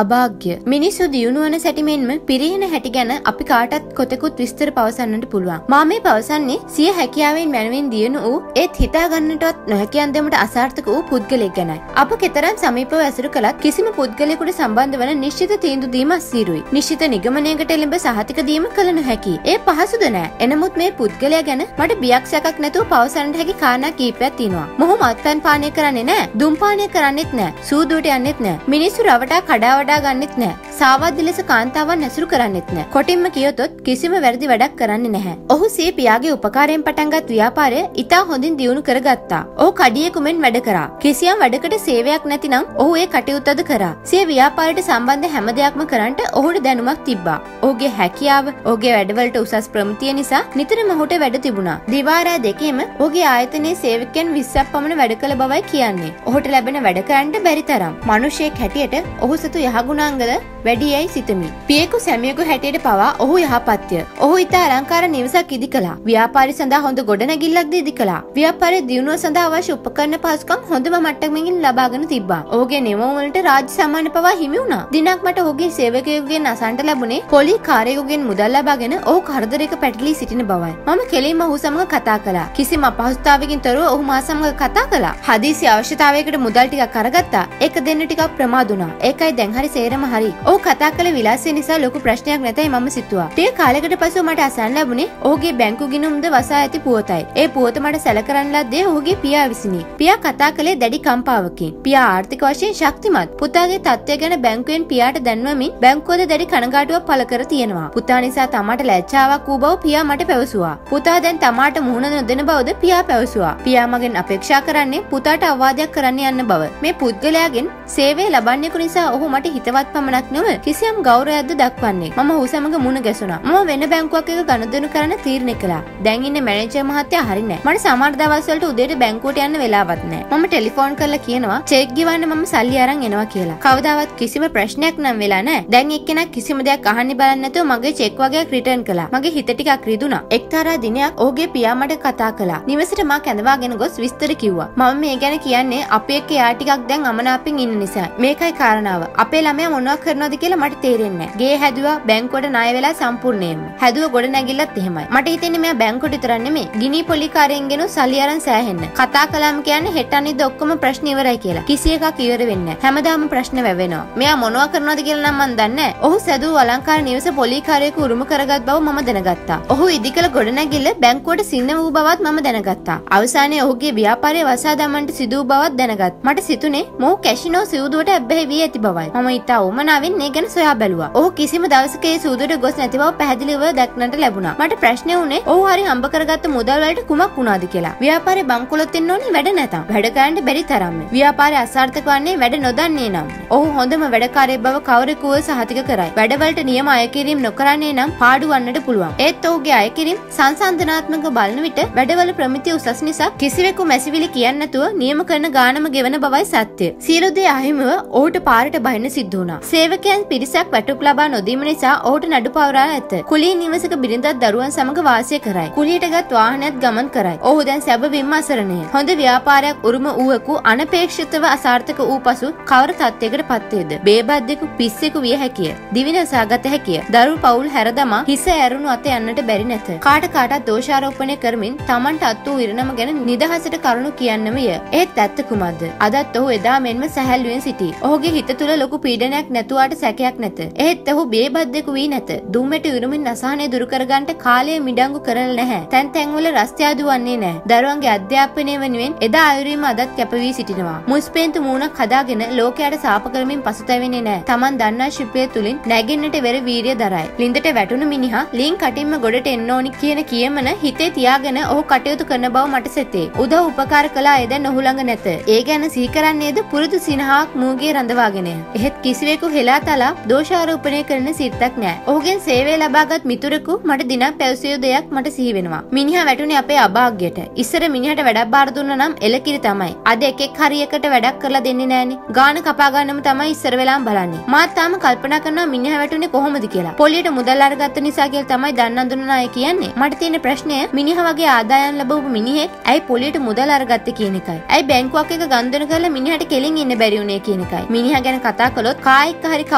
අභාග්‍ය මිනිස්සු දියුණු වන සැටිමෙන්ම පිරිහෙන හැටි ගැන අපි කාටත් කොතෙකුත් විස්තර පවසන්නට පුළුවන්. මා මේ පවසන්නේ සිය හැකියාවෙන් මැනවින් දියුණු වූ ඒත් හිතා ගන්නටවත් නොහැකි අන්දමට අසාර්ථක වූ පුද්ගලෙක් ගැනයි. අප කෙතරම් සමීපව ඇසුරු කළත් කිසිම පුද්ගලයෙකුට සම්බන්ධ වන නිශ්චිත තීන්දුව දීම අසීරුයි. නිශ්චිත නිගමනයකට එළඹ සහතික දීම කළ නොහැකි. ඒ පහසුද නෑ. එනමුත් මේ පුද්ගලයා ගැන මට බියක් සැකක් නැතුව පවසන්නට හැකි කාරණා කීපයක් තියෙනවා. මොහු මත්පැන් පානය කරන්නේ නෑ. දුම් පානය කරන්නෙත් නෑ. සූදුවට යන්නෙත් නෑ. මිනිස්සු රවටා කඩා වඩා ගන්නෙත් නෑ. සාවද්ද ලෙස කාන්තාවන් ඇසුරු කරන්නෙත් නෑ. කොටින්ම කියතොත් කිසිම වැරදි වැඩක් කරන්නේ නැහැ. ඔහු සිය පියාගේ උපකාරයෙන් පටන්ගත් ව්‍යාපාරය ඉතා හොඳින් දියුණු කරගත්තා. ඔහු කඩියෙකුමෙන් වැඩ කරා. කිසියම් වැඩකට සේවයක් නැතිනම් ඔහු ඒ කටයුත්තද කරා. සිය ව්‍යාපාරයට සම්බන්ධ හැම දෙයක්ම කරන්නට ඔහුට දැනුමක් තිබ්බා. ඔහුගේ හැකියාව, ඔහුගේ වැඩවලට උසස් ප්‍රමිතිය නිසා නිතරම ඔහුට වැඩ තිබුණා. දිවාරා දෙකේම ඔහුගේ ආයතනයේ සේවකයන් 20ක් පමණ වැඩ කළ බවයි කියන්නේ. ඔහුට ලැබෙන වැඩ කරන්නට බැරි තරම්. මිනිසෙක් හැටියට ඔහු සතු යහගුණාංගද වැඩියයි සිතමි. පියෙකු සැමියෙකු හැටියට පවා ඔහු යහපත්ය. ඔහු ඉතා අලංකාර නිවසක් ඉදි කළා. ව්‍යාපාරය සඳහා හොඳ ගොඩනැගිල්ලක්ද ඉදි කළා. ව්‍යාපාරයේ දියුණුව සඳහා අවශ්‍ය උපකරණ පහසුකම් හොඳම මට්ටමකින් ලබාගෙන තිබ්බා. ඔහුගේ නියමවල වලට රාජ්‍ය සම්මාන පවා හිමි වුණා. දිනක් මට ඔහුගේ සේවකයෙකුගෙන් අසන්නට ලැබුණේ පොලි කාර්යයෙකුගෙන් මුදල් ලබාගෙන ඔහු කරදරයක පැටලී සිටින බවයි. මම කෙලින්ම ඔහු සමග කතා කළා. කිසිම අපහසුතාවයකින් තොරව ඔහු මා සමග කතා කළා. හදිසි අවශ්‍යතාවයකට මුදල් ටිකක් අරගත්තා. ඒක දෙන්න ටිකක් ප්‍රමාද වුණා. ඒකයි දැන් හරි සේරම හරි. ඔහු කතා කළ විලාසය නිසා ලොකු ප්‍රශ්නයක් නැතයි මම සිතුවා. ටික කාලයකට පසු මට අසන්න ලැබුණේ ඔහුගේ බැංකු ගිණුම්ද වසා ඇති පුවතයි. ඒ පුවත මට සැලකරන්න ලද්දේ ඔහුගේ පියා විසිනි. පියා කතා කළේ දැඩි කම්පාවකින්. පියා ආර්ථික වශයෙන් ශක්තිමත්. පුතාගේ තත්ත්වය ගැන බැංකුවෙන් පියාට දැන්වමින් බැංකුවද දැඩි කනගාටුවක් පළ කර තියෙනවා. පුතා නිසා තමාට ලැජ්ජාවක් වූ බව පියා මට පැවසුවා. පුතා දැන් තමාට මුහුණ නොදෙන බවද පියා පැවසුවා. පියා මගෙන් අපේක්ෂා කරන්නේ පුතාට අවවාදයක් කරන්න යන්න බව. මේ පුද්ගලයාගෙන් සේවය ලබන්නෙකු නිසා ඔහු මට හිතවත් පමණක් නොව කිසියම් ගෞරවයක්ද දක්වන්නේ. මම ඔහු සමග මුණ ගැසුණා. මම වෙන බැංකුවක් එක ගනුදෙනු කරන්න තීරණය කළා. දැන් ඉන්නේ මැනේජර් මහත්තයා හරි නෑ. මට සමහර දවස් වලට උදේට බැංකුවට යන්න වෙලාවක් නෑ. මම ටෙලිෆෝන් කරලා කියනවා චෙක් ගෙවන්න මම සල්ලි අරන් එනවා කියලා. කවදාවත් කිසිම ප්‍රශ්නයක් නම් වෙලා නෑ. දැන් එක්කෙනෙක් කිසිම දෙයක් අහන්න බලන්නේ නැතුව මගේ චෙක් වගේක් රිටර්න් කළා. මගේ හිත ටිකක් රිදුණා. එක්තරා දිනයක් ඔහුගේ පියා මට කතා කළා. නිවසට මා කැඳවාගෙන ගොස් විස්තර කිව්වා. මම මේ ගැන කියන්නේ අපේ එක්ක යා ටිකක් දැන් අමනාපෙන් ඉන්න නිසා. මේකයි කාරණාව. අපේ ළමයා මොනවා කරනවද කියලා මට තේරෙන්නේ නෑ. ගේ හැදුවා බැංකුවට ණය වෙලා සම්පූර්ණයෙන්ම. හැදුව ගොඩ නැගිල්ලත් එහෙමයි. මට හිතෙන්නේ මෙයා බැංකුවට විතරක් නෙමෙයි. ගිනි පොලි කාරයෙන්ගෙන සල්ලි අරන් සෑහෙන්න. කතා කළාම කියන්නේ හෙට අනිද්දා ඔක්කොම ප්‍රශ්න ඉවරයි කියලා. කිසි එකක් ඉවර වෙන්නේ නෑ. හැමදාම ප්‍රශ්න වැවෙනවා. මෙයා මොනවා කරනවද කියලා නම් මන් දන්නේ නෑ. ඔහු සැදූ අලංකාර නිවස පොලි කාරයෙකු උරුම කරගත් බව මම දැනගත්තා. ඔහු ඉදිකල ගොඩනැගිල්ල බැංකුවට සින්න වූ බවත් මම දැනගත්තා. අවසානයේ ඔහුගේ ව්‍යාපාරය වසා දමන්නට සිදු වූ බවත් දැනගත්. මට සිතුනේ මොහු කැසිනෝ සිවුදුවට ඇබ්බැහි වී ඇති බවයි. මම ඊට උමනාවෙන් මේ ගැන සොයා බැලුවා. ඔහු කිසිම දවසක ඒ සිවුදුවට ගොස් නැති බව පැහැදිලිව දක්නට ලැබුණා. මට ප්‍රශ්නේ වුණේ ඔහු හරි හම්බ කරගත්ත මුදල් වලට කුමක් වුණාද කියලා. ව්‍යාපාරේ බංකොලොත් වෙන්න ඕනේ වැඩ නැතම්. වැඩ කරන්න බැරි තරම්ම. ව්‍යාපාරය අසාර්ථක වන්නේ වැඩ නොදන්නේ නම්. ඔහු හොඳම වැඩකාරයෙක් බව කවරෙකුව සහතික කරයි. වැඩවලට නියම අයකිරීම නොකරන්නේ නම් පාඩු වන්නට පුළුවන්. ඒත් ඔහුගේ අයකිරීම සංසන්දනාත්මක බලන විට වැඩවල ප්‍රමිතිය උසස් නිසා කිසිවෙකු මැසිවිලි කියන්නේ නැතුව නියම කරන ගානම ගෙවන බවයි සත්‍ය. සියලු දේ අහිමිව ඔහුට පාරට බහින්න සිද්ධ වුණා. සේවකයන් පිරිසක් වැටුප් ලබා නොදීම නිසා ඔහුට නඩු පවරා ඇත. කුලී නිවසක බිරිඳක් දරුවන් සමග වාසය කරයි. කුලියටගත් වාහනයත් ගමන් කරයි. ඔහු දැන් සැබවින්ම අසරණය. හොඳ ව්‍යාපාරයක් උරුම වූවකු අනපේක්ෂිතව අසාර්ථක වූ පසු කවර තත්යකට පත් වේද? බේබද්දෙකු පිස්සෙකු විය හැකිය. දිවිනසාගත හැකිය. දරු පවුල් හැරදමා හිස ඇරුණු අත යන්නට බැරි නැත. කාට කාටත් දෝෂාරෝපණය කරමින් Tamanට අත් වූ ඉරණම ගැන නිදහසට කරුණු කියන්නම ය. ඒත් ඇත්ත කුමක්ද? අදත් ඔහු එදා මෙන්ම සැහැල්ලුවෙන් සිටී. ඔහුගේ හිත තුළ ලොකු පීඩනයක් නැතුවාට සැකයක් නැත. එහෙත් ඔහු බේබද්දෙකු වී නැත. දුම්මෙට විරුමින් අසහනය දුරු කරගන්නට කාලය මිඩංගු කරලා නැහැ. තැන් තැන්වල රස්තියාදු වන්නේ නැහැ. දරුවන්ගේ අධ්‍යාපනය වෙනුවෙන් එදා අයුරීම අදත් කැප වී සිටිනවා. මුස්පේන්තු මූණක් හදාගෙන ලෝකයට සාප කරමින් පසුතැවෙන්නේ නැහැ. Taman දන්නා ශිල්පය තුලින් නැගින්නට වෙර වීරිය දරයි. ලින්දට වැටුණු මිනිහා ලින් කටින්ම ගොඩට එන්න ඕනි කියන කියමන හිතේ තියාගෙන ඔහු කටයුතු කරන බව මට සෙතේ. උදව් උපකාර කළා ඒ දැන් ඔහු ළඟ නැත. ඒ ගැන සිහි කරන්නේද පුරුදු සිනහාවක් මූගේ රඳවාගෙන. එහෙත් කිසිවෙකු හෙලා තලා දෝෂාරෝපණය කරන සිතක් නැහැ. ඔහුගෙන් සේවය ලබාගත් මිතුරෙකු මට දිනක් පැවසිය දෙයක් මට සිහි වෙනවා. මිනිහා වැටුනේ අපේ අභාග්‍යයට. ඉස්සර මිනිහට වැඩක් බාර දුන්නා නම් එලකිරි තමයි. අද එකෙක් හරියකට වැඩක් කරලා දෙන්නේ නැහනේ. ගාන කපා ගන්නම තමයි ඉස්සර වෙලාම බලන්නේ. මාත් තාම කල්පනා කරනවා මිනිහා වැටුනේ කොහොමද කියලා. පොලියට මුදල් අරගත්ත නිසා කියලා තමයි දන්න දුන්නා අය කියන්නේ. මට තියෙන ප්‍රශ්නය මිනිහා වගේ ආදායම් ලැබවපු මිනිහෙක් ඇයි පොලියට මුදල් අරගත්තේ කියන එකයි. ඇයි බැංකුවක් එක ගනුදෙනු කරලා මිනිහට කෙලින් ඉන්න බැරි වුණේ කියන එකයි. මිනිහා ගැන කතා කළොත් කායික හරි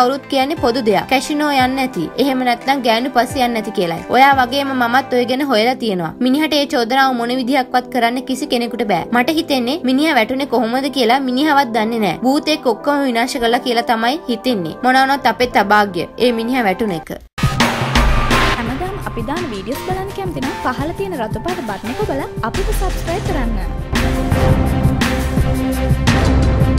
කවුරුත් කියන්නේ පොදු දෙයක්. කැසිනෝ යන්න නැති. එහෙම නැත්නම් ගෑනු පස්සේ යන්න නැති කියලායි. ඔයා වගේම මමත් ඔය ගැන හොයලා තියෙනවා. මිනිහට ඒ චෝදනාව මොන විදිහක්වත් කරන්න කිසි කෙනෙකුට බෑ. මට හිතෙන්නේ මිනිහා වැටුනේ කොහොමද කියලා මිනිහවත් දන්නේ නැහැ. භූතෙක් ඔක්කොම විනාශ කළා කියලා තමයි හිතෙන්නේ. මොනවනොත් අපේ අභාග්‍ය. ඒ මිනිහා වැටුන එක. හැමදාම අපි දාන වීඩියෝස් බලන්න කැමති නම් පහළ තියෙන රතු පාට බටන් එක ඔබලා අපිට subscribe කරන්න.